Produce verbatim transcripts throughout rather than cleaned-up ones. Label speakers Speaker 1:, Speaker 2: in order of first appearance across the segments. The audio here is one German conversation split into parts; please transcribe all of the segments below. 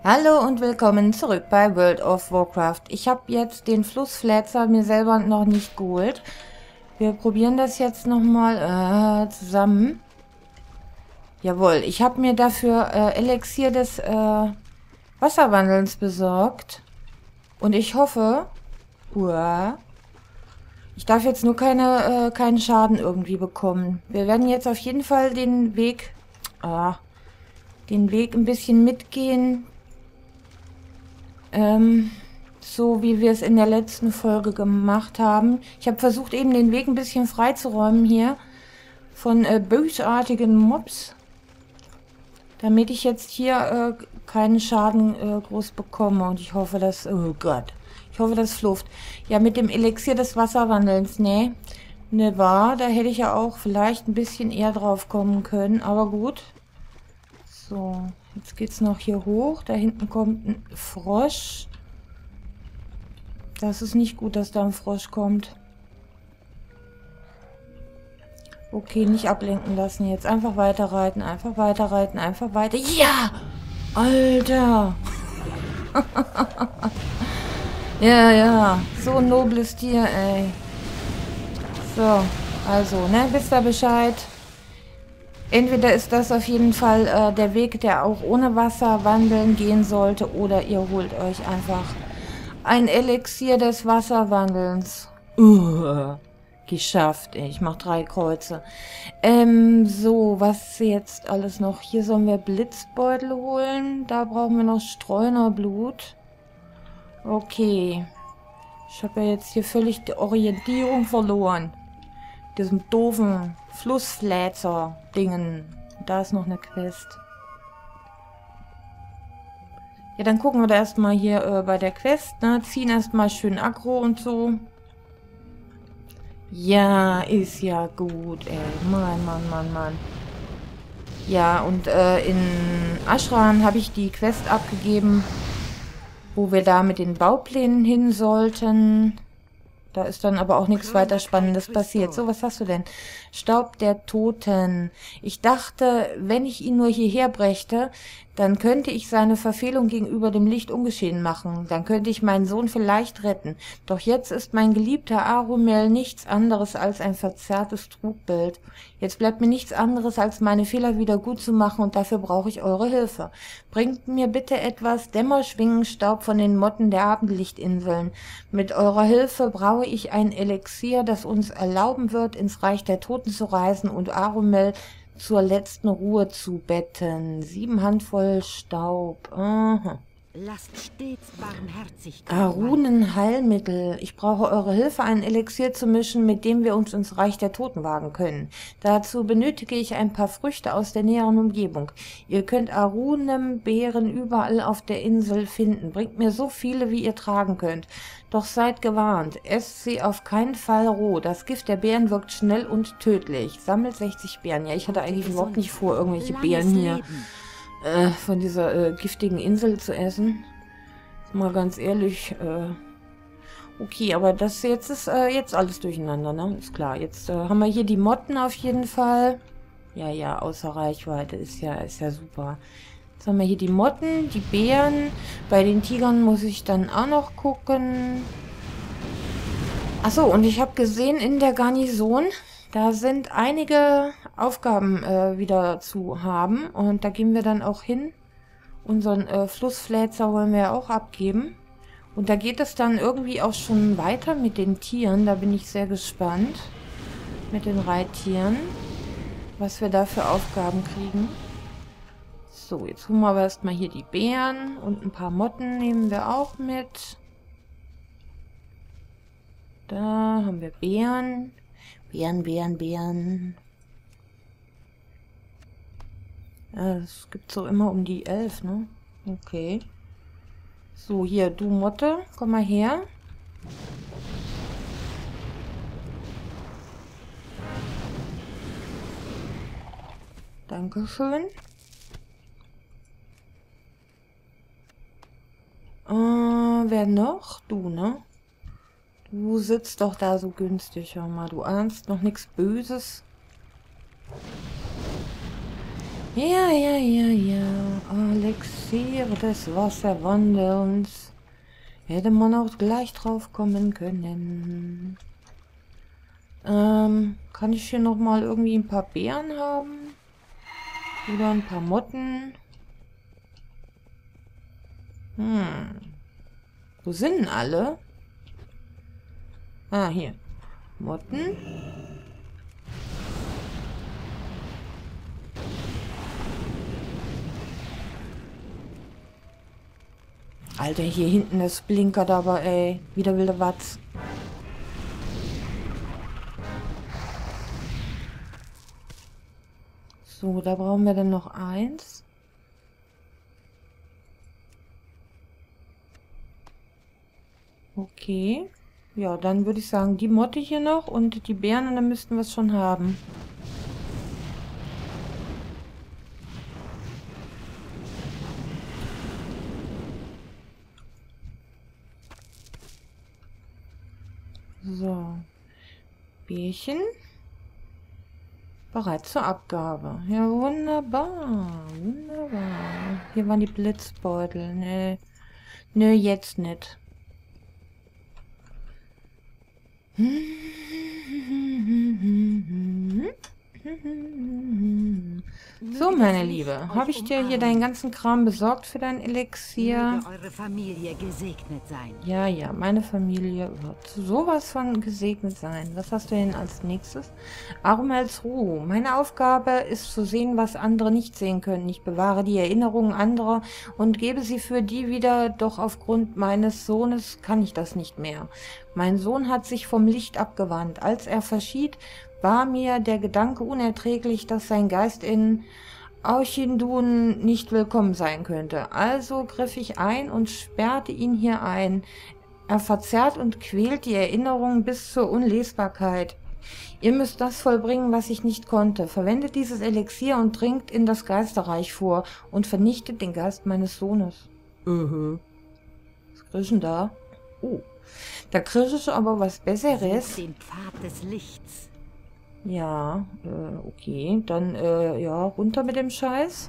Speaker 1: Hallo und willkommen zurück bei World of Warcraft. Ich habe jetzt den Flussflätzer mir selber noch nicht geholt. Wir probieren das jetzt nochmal äh, zusammen. Jawohl, ich habe mir dafür äh, Elixier des äh, Wasserwandelns besorgt. Und ich hoffe, uah, ich darf jetzt nur keine, äh, keinen Schaden irgendwie bekommen. Wir werden jetzt auf jeden Fall den Weg, ah, den Weg ein bisschen mitgehen. Ähm, so wie wir es in der letzten Folge gemacht haben. Ich habe versucht, eben den Weg ein bisschen freizuräumen hier von äh, bösartigen Mobs, damit ich jetzt hier äh, keinen Schaden äh, groß bekomme. Und ich hoffe, dass... Oh Gott. Ich hoffe, das flufft. Ja, mit dem Elixier des Wasserwandelns, ne? Ne, war, da hätte ich ja auch vielleicht ein bisschen eher drauf kommen können. Aber gut. So, jetzt geht's noch hier hoch. Da hinten kommt ein Frosch. Das ist nicht gut, dass da ein Frosch kommt. Okay, nicht ablenken lassen jetzt. Einfach weiterreiten, einfach weiterreiten, einfach weiter. Ja! Alter! Ja, ja. So ein nobles Tier, ey. So, also, ne, wisst ihr Bescheid? Entweder ist das auf jeden Fall äh, der Weg, der auch ohne Wasser wandeln gehen sollte, oder ihr holt euch einfach ein Elixier des Wasserwandelns. Uh, geschafft, ey. Ich mach drei Kreuze. Ähm, so, was jetzt alles noch? Hier sollen wir Blitzbeutel holen. Da brauchen wir noch Streunerblut. Okay. Ich habe ja jetzt hier völlig die Orientierung verloren. Diesem doofen Flussfläzer-Dingen. Da ist noch eine Quest. Ja, dann gucken wir da erstmal hier äh, bei der Quest, ne? Ziehen erstmal schön Aggro und so. Ja, ist ja gut, ey. Mann, Mann, Mann, Mann. Ja, und äh, in Ashran habe ich die Quest abgegeben, wo wir da mit den Bauplänen hin sollten. Da ist dann aber auch nichts weiter Spannendes passiert. So, was hast du denn? Staub der Toten. Ich dachte, wenn ich ihn nur hierher brächte, dann könnte ich seine Verfehlung gegenüber dem Licht ungeschehen machen. Dann könnte ich meinen Sohn vielleicht retten. Doch jetzt ist mein geliebter Arumel nichts anderes als ein verzerrtes Trugbild. Jetzt bleibt mir nichts anderes, als meine Fehler wieder gut zu machen, und dafür brauche ich eure Hilfe. Bringt mir bitte etwas Dämmerschwingenstaub von den Motten der Abendlichtinseln. Mit eurer Hilfe braue ich ein Elixier, das uns erlauben wird, ins Reich der Toten zu reisen und Arumel zur letzten Ruhe zu betten. Sieben Handvoll Staub. Aha.
Speaker 2: Lasst stets Barmherzigkeit.
Speaker 1: Arunenheilmittel. Ich brauche eure Hilfe, ein Elixier zu mischen, mit dem wir uns ins Reich der Toten wagen können. Dazu benötige ich ein paar Früchte aus der näheren Umgebung. Ihr könnt Arunembeeren überall auf der Insel finden. Bringt mir so viele, wie ihr tragen könnt. Doch seid gewarnt, esst sie auf keinen Fall roh. Das Gift der Beeren wirkt schnell und tödlich. Sammelt sechzig Beeren. Ja, ich hatte eigentlich überhaupt nicht vor, irgendwelche Beeren hier Äh, von dieser äh, giftigen Insel zu essen. Mal ganz ehrlich, äh, okay, aber das jetzt ist äh, jetzt alles durcheinander, ne? Ist klar. Jetzt äh, haben wir hier die Motten auf jeden Fall. Ja, ja, außer Reichweite ist ja, ist ja super. Jetzt haben wir hier die Motten, die Bären. Bei den Tigern muss ich dann auch noch gucken. Achso, und ich habe gesehen in der Garnison, da sind einige Aufgaben äh, wieder zu haben. Und da gehen wir dann auch hin. Unseren äh, Flussfläzer wollen wir auch abgeben. Und da geht es dann irgendwie auch schon weiter mit den Tieren. Da bin ich sehr gespannt. Mit den Reittieren. Was wir da für Aufgaben kriegen. So, jetzt holen wir aber erstmal hier die Bären. Und ein paar Motten nehmen wir auch mit. Da haben wir Bären. Bären, Bären, Bären. Ja, es gibt so immer um die elf, ne? Okay. So, hier, du Motte, komm mal her. Dankeschön. Äh, wer noch? Du, ne? Du sitzt doch da so günstig, hör mal. Du ahnst noch nichts Böses. Ja, ja, ja, ja. Elixier des Wasserwandelns. Hätte man auch gleich drauf kommen können. Ähm, kann ich hier nochmal irgendwie ein paar Beeren haben? Oder ein paar Motten? Hm. Wo sind denn alle? Ah, hier. Motten. Alter, hier hinten das blinkert aber, ey. Wieder wilde Watz. So, da brauchen wir dann noch eins. Okay. Ja, dann würde ich sagen, die Motte hier noch und die Beeren, und dann müssten wir es schon haben. So. Bärchen. Bereit zur Abgabe. Ja, wunderbar. Wunderbar. Hier waren die Blitzbeutel. Ne, ne, jetzt nicht. So, meine Liebe, habe ich dir hier deinen ganzen Kram besorgt für dein Elixier?
Speaker 2: Möge eure Familie gesegnet sein.
Speaker 1: Ja, ja, meine Familie wird sowas von gesegnet sein. Was hast du denn als nächstes? Arumels Ruhe. Meine Aufgabe ist zu sehen, was andere nicht sehen können. Ich bewahre die Erinnerungen anderer und gebe sie für die wieder, doch aufgrund meines Sohnes kann ich das nicht mehr. Mein Sohn hat sich vom Licht abgewandt. Als er verschied, war mir der Gedanke unerträglich, dass sein Geist in Auchindun nicht willkommen sein könnte. Also griff ich ein und sperrte ihn hier ein. Er verzerrt und quält die Erinnerungen bis zur Unlesbarkeit. Ihr müsst das vollbringen, was ich nicht konnte. Verwendet dieses Elixier und dringt in das Geisterreich vor und vernichtet den Geist meines Sohnes. Mhm. Was krieg ich denn da? Oh. Da krieg ich aber was Besseres.
Speaker 2: Den Pfad des Lichts.
Speaker 1: Ja, äh, okay. Dann, äh, ja, runter mit dem Scheiß.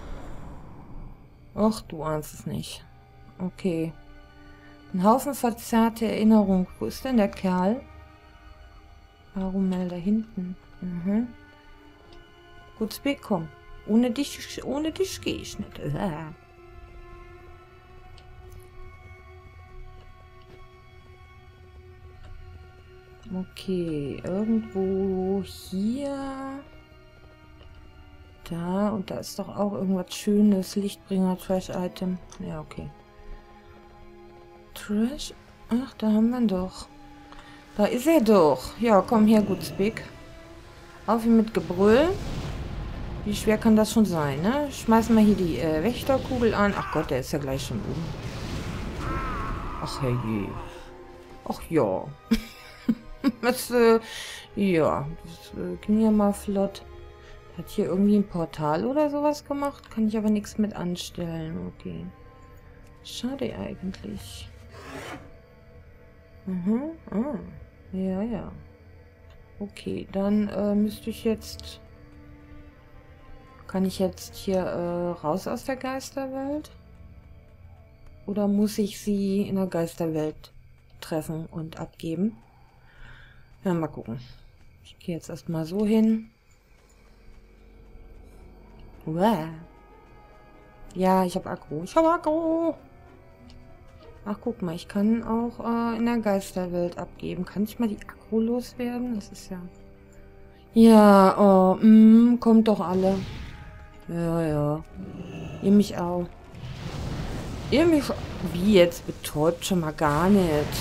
Speaker 1: Ach, du ahnst es nicht. Okay. Ein Haufen verzerrte Erinnerung. Wo ist denn der Kerl? Warum mal da hinten? Mhm. Gut, Speak, komm. Ohne dich, ohne dich gehe ich nicht. Äh. Okay, irgendwo hier. Da, und da ist doch auch irgendwas Schönes. Lichtbringer, Trash-Item. Ja, okay. Trash? Ach, da haben wir ihn doch. Da ist er doch. Ja, komm her, gut, Speak. Auf ihn mit Gebrüll. Wie schwer kann das schon sein, ne? Schmeißen wir hier die äh, Wächterkugel an. Ach Gott, der ist ja gleich schon oben. Ach herrje. Ach ja. Das, äh, ja, das äh, ging ja mal flott. Hat hier irgendwie ein Portal oder sowas gemacht? Kann ich aber nichts mit anstellen. Okay. Schade eigentlich. Mhm. Ah. Ja, ja. Okay, dann äh, müsste ich jetzt... Kann ich jetzt hier äh, raus aus der Geisterwelt? Oder muss ich sie in der Geisterwelt treffen und abgeben? Ja, mal gucken. Ich gehe jetzt erstmal so hin. Uah. Ja, ich habe Aggro. Ich habe Aggro. Ach, guck mal, ich kann auch äh, in der Geisterwelt abgeben. Kann ich mal die Aggro loswerden? Das ist ja... Ja, oh, mm, kommt doch alle. Ja, ja. Ihr mich auch. Ihr mich... Wie jetzt? Betäubt schon mal gar nicht.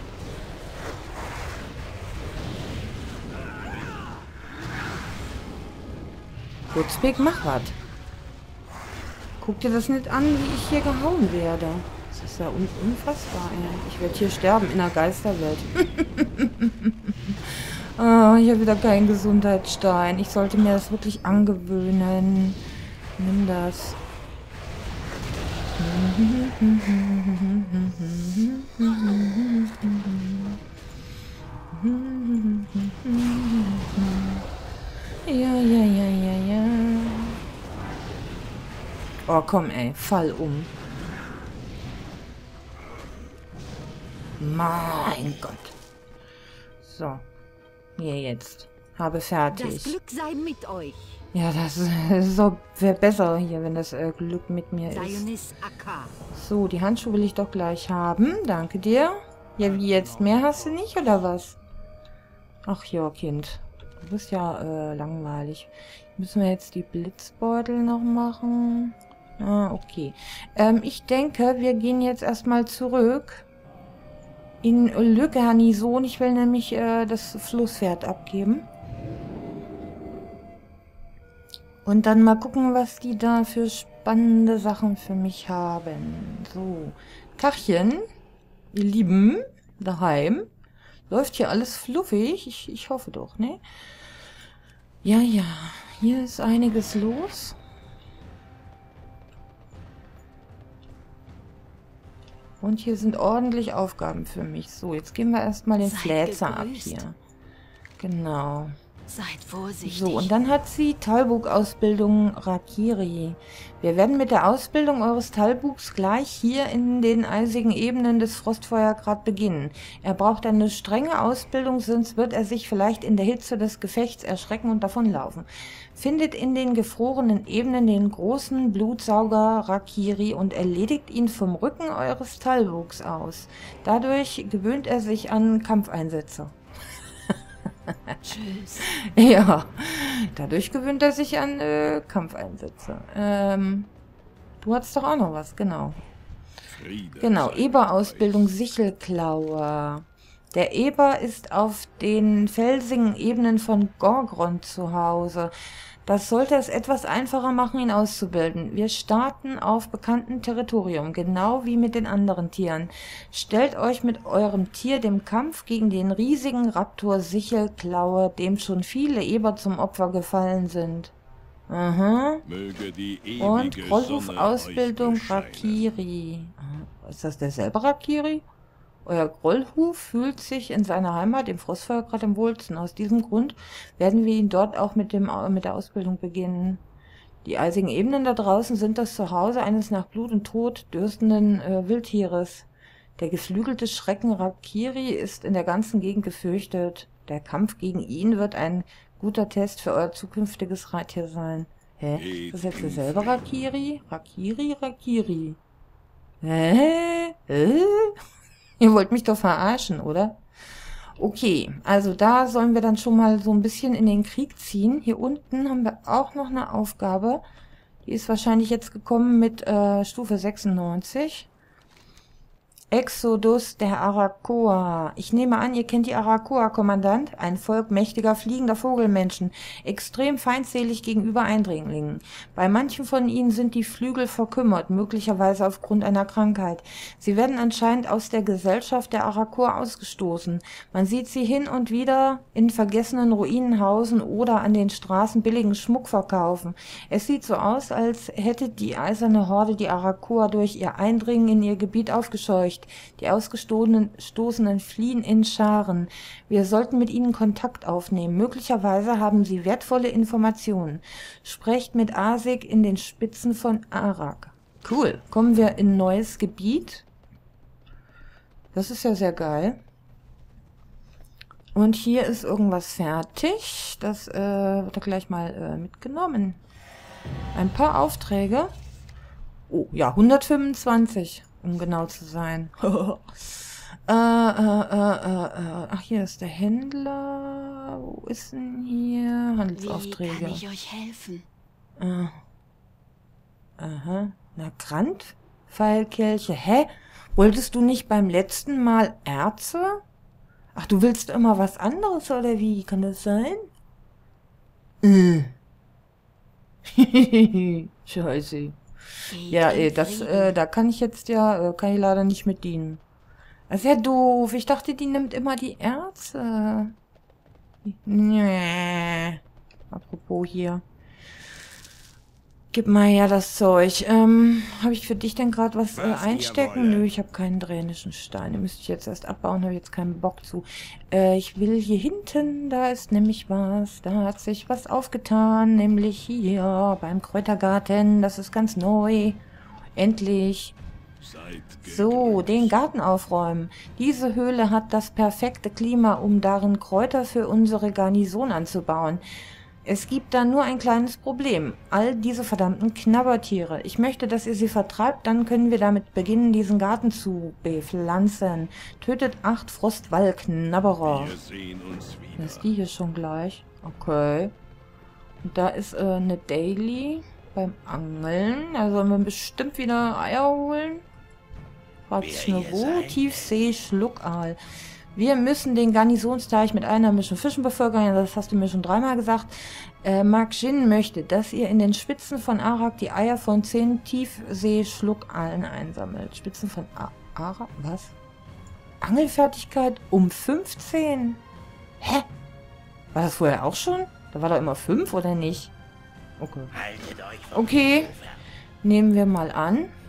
Speaker 1: Kurzweg, mach was. Guck dir das nicht an, wie ich hier gehauen werde. Das ist ja un unfassbar, ey. Ich werde hier sterben in der Geisterwelt. Oh, ich habe wieder keinen Gesundheitsstein. Ich sollte mir das wirklich angewöhnen. Nimm das. Ja, ja, ja, ja, ja. Oh, komm, ey. Fall um. Mein Gott. So. Hier jetzt. Habe fertig.
Speaker 2: Das Glück sei mit euch.
Speaker 1: Ja, das so wäre besser hier, wenn das äh, Glück mit mir ist.
Speaker 2: Sionis Akka.
Speaker 1: So, die Handschuhe will ich doch gleich haben. Danke dir. Ja, wie jetzt? Mehr hast du nicht, oder was? Ach ja, Kind. Du bist ja äh, langweilig. Müssen wir jetzt die Blitzbeutel noch machen? Ah, okay. Ähm, ich denke, wir gehen jetzt erstmal zurück in Le Garnison. Ich will nämlich äh, das Flusspferd abgeben. Und dann mal gucken, was die da für spannende Sachen für mich haben. So. Tachchen, ihr Lieben, daheim. Läuft hier alles fluffig? Ich, ich hoffe doch, ne? Ja, ja. Hier ist einiges los. Und hier sind ordentlich Aufgaben für mich. So, jetzt gehen wir erstmal den Fläzer ab hier. Genau.
Speaker 2: Seid vorsichtig.
Speaker 1: So, und dann hat sie Talbuk-Ausbildung Rakiri. Wir werden mit der Ausbildung eures Talbuks gleich hier in den eisigen Ebenen des Frostfeuergrad beginnen. Er braucht eine strenge Ausbildung, sonst wird er sich vielleicht in der Hitze des Gefechts erschrecken und davonlaufen. Findet in den gefrorenen Ebenen den großen Blutsauger Rakiri und erledigt ihn vom Rücken eures Talbuks aus. Dadurch gewöhnt er sich an Kampfeinsätze.
Speaker 2: Tschüss.
Speaker 1: Ja, dadurch gewöhnt er sich an äh, Kampfeinsätze. Ähm, du hattest doch auch noch was, genau.
Speaker 3: Friede
Speaker 1: Genau,
Speaker 3: sei
Speaker 1: Eber-Ausbildung
Speaker 3: mit euch.
Speaker 1: Sichelklaue. Der Eber ist auf den felsigen Ebenen von Gorgrond zu Hause. Das sollte es etwas einfacher machen, ihn auszubilden. Wir starten auf bekanntem Territorium, genau wie mit den anderen Tieren. Stellt euch mit eurem Tier dem Kampf gegen den riesigen Raptor Sichelklaue, dem schon viele Eber zum Opfer gefallen sind. Aha.
Speaker 3: Möge die ewige
Speaker 1: Und
Speaker 3: Sonne
Speaker 1: Grollhuf-Ausbildung
Speaker 3: euch bescheinen.
Speaker 1: Rakiri. Ah, Ist das derselbe Rakiri? Euer Grollhuf fühlt sich in seiner Heimat, im Frostfeuergrad, am wohlsten. Aus diesem Grund werden wir ihn dort auch mit, dem, mit der Ausbildung beginnen. Die eisigen Ebenen da draußen sind das Zuhause eines nach Blut und Tod dürstenden äh, Wildtieres. Der geflügelte Schrecken Rakiri ist in der ganzen Gegend gefürchtet. Der Kampf gegen ihn wird ein guter Test für euer zukünftiges Reittier sein. Hä? Ist das jetzt derselbe Rakiri? Rakiri, Rakiri. Hä? Hä? Ihr wollt mich doch verarschen, oder? Okay, also da sollen wir dann schon mal so ein bisschen in den Krieg ziehen. Hier unten haben wir auch noch eine Aufgabe. Die ist wahrscheinlich jetzt gekommen mit äh, Stufe sechsundneunzig. Exodus der Arakoa. Ich nehme an, ihr kennt die Arakoa-Kommandant, ein Volk mächtiger fliegender Vogelmenschen, extrem feindselig gegenüber Eindringlingen. Bei manchen von ihnen sind die Flügel verkümmert, möglicherweise aufgrund einer Krankheit. Sie werden anscheinend aus der Gesellschaft der Arakoa ausgestoßen. Man sieht sie hin und wieder in vergessenen Ruinen hausen oder an den Straßen billigen Schmuck verkaufen. Es sieht so aus, als hätte die eiserne Horde die Arakoa durch ihr Eindringen in ihr Gebiet aufgescheucht. Die Ausgestoßenen fliehen in Scharen. Wir sollten mit ihnen Kontakt aufnehmen. Möglicherweise haben sie wertvolle Informationen. Sprecht mit Asik in den Spitzen von Arak. Cool. Kommen wir in ein neues Gebiet. Das ist ja sehr geil. Und hier ist irgendwas fertig. Das äh, wird da gleich mal äh, mitgenommen. Ein paar Aufträge. Oh, ja, hundertfünfundzwanzig. Um genau zu sein. äh, äh, äh, äh, ach, hier ist der Händler. Wo ist denn hier? Handelsaufträge.
Speaker 2: Wie kann ich euch helfen?
Speaker 1: Äh, aha. Na, Grant? Pfeilkelche. Hä? Wolltest du nicht beim letzten Mal Erze? Ach, du willst immer was anderes, oder wie? Kann das sein? Äh. Scheiße. Ja, ey, das, äh, da kann ich jetzt ja, äh, kann ich leider nicht mit dienen. Das ist ja doof. Ich dachte, die nimmt immer die Erze. Nee. Apropos hier. Gib mal her das Zeug. Ähm, habe ich für dich denn gerade was, äh,
Speaker 3: Was ihr
Speaker 1: einstecken?
Speaker 3: wollt.
Speaker 1: Nö, ich habe keinen dränischen Stein. Den müsste ich jetzt erst abbauen, habe jetzt keinen Bock zu. Äh, ich will hier hinten, da ist nämlich was. Da hat sich was aufgetan, nämlich hier beim Kräutergarten. Das ist ganz neu. Endlich.
Speaker 3: Seid
Speaker 1: So,
Speaker 3: gegrüßt.
Speaker 1: den Garten aufräumen. Diese Höhle hat das perfekte Klima, um darin Kräuter für unsere Garnison anzubauen. Es gibt da nur ein kleines Problem. All diese verdammten Knabbertiere. Ich möchte, dass ihr sie vertreibt, dann können wir damit beginnen, diesen Garten zu bepflanzen. Tötet acht Frostwallknabberer.
Speaker 3: Wir sehen uns wieder.
Speaker 1: Ist die hier schon gleich? Okay. Und da ist äh, eine Daily beim Angeln. Da sollen wir bestimmt wieder Eier holen. Fragt sich nur wo? Tiefsee, Schluckaal. Wir müssen den Garnisonsteich mit einheimischen Fischen bevölkern. Das hast du mir schon dreimal gesagt. Äh, Mark Jin möchte, dass ihr in den Spitzen von Arak die Eier von zehn Tiefsee-Schluckalen einsammelt. Spitzen von A Arak? Was? Angelfertigkeit um fünfzehn? Hä? War das vorher auch schon? Da war doch immer fünf, oder nicht? Okay. Okay. Nehmen wir mal an.